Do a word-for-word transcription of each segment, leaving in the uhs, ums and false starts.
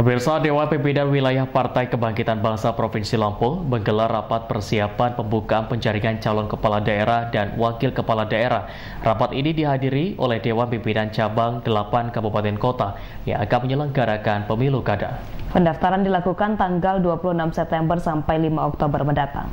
Pemirsa, Dewan Pimpinan Wilayah Partai Kebangkitan Bangsa Provinsi Lampung menggelar rapat persiapan pembukaan penjaringan calon kepala daerah dan wakil kepala daerah. Rapat ini dihadiri oleh Dewan Pimpinan Cabang delapan Kabupaten Kota yang akan menyelenggarakan pemilu kada. Pendaftaran dilakukan tanggal dua puluh enam September sampai lima Oktober mendatang.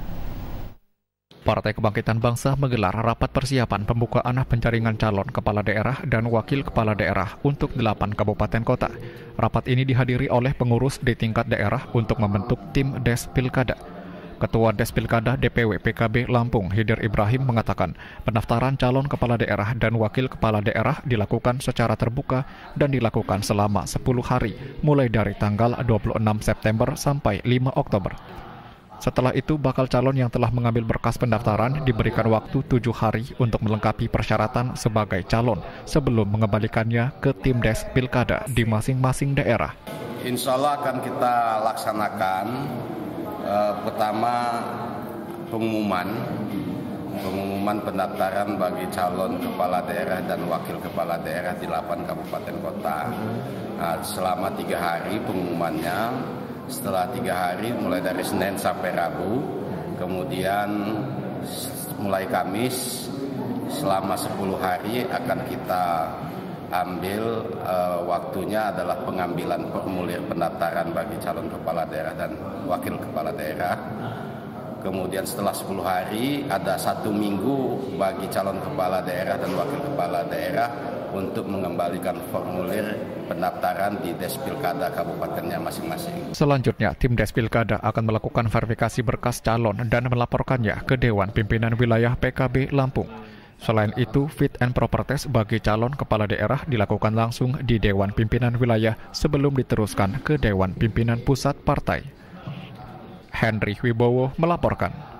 Partai Kebangkitan Bangsa menggelar rapat persiapan pembukaan penjaringan calon kepala daerah dan wakil kepala daerah untuk delapan kabupaten kota. Rapat ini dihadiri oleh pengurus di tingkat daerah untuk membentuk tim Des Pilkada. Ketua Des Pilkada D P W P K B Lampung, Hidir Ibrahim, mengatakan pendaftaran calon kepala daerah dan wakil kepala daerah dilakukan secara terbuka dan dilakukan selama sepuluh hari, mulai dari tanggal dua puluh enam September sampai lima Oktober. Setelah itu, bakal calon yang telah mengambil berkas pendaftaran diberikan waktu tujuh hari untuk melengkapi persyaratan sebagai calon sebelum mengembalikannya ke tim Des Pilkada di masing-masing daerah. Insya Allah akan kita laksanakan eh, pertama pengumuman pengumuman pendaftaran bagi calon kepala daerah dan wakil kepala daerah di delapan kabupaten kota. Nah, selama tiga hari pengumumannya. Setelah tiga hari, mulai dari Senin sampai Rabu, kemudian mulai Kamis, selama sepuluh hari akan kita ambil uh, waktunya adalah pengambilan formulir pendaftaran bagi calon kepala daerah dan wakil kepala daerah. Kemudian setelah sepuluh hari, ada satu minggu bagi calon kepala daerah dan wakil kepala daerah untuk mengembalikan formulir pendaftaran di Des Pilkada kabupatennya masing-masing. Selanjutnya, tim Des Pilkada akan melakukan verifikasi berkas calon dan melaporkannya ke Dewan Pimpinan Wilayah P K B Lampung. Selain itu, fit and proper test bagi calon kepala daerah dilakukan langsung di Dewan Pimpinan Wilayah sebelum diteruskan ke Dewan Pimpinan Pusat Partai. Henry Wibowo melaporkan.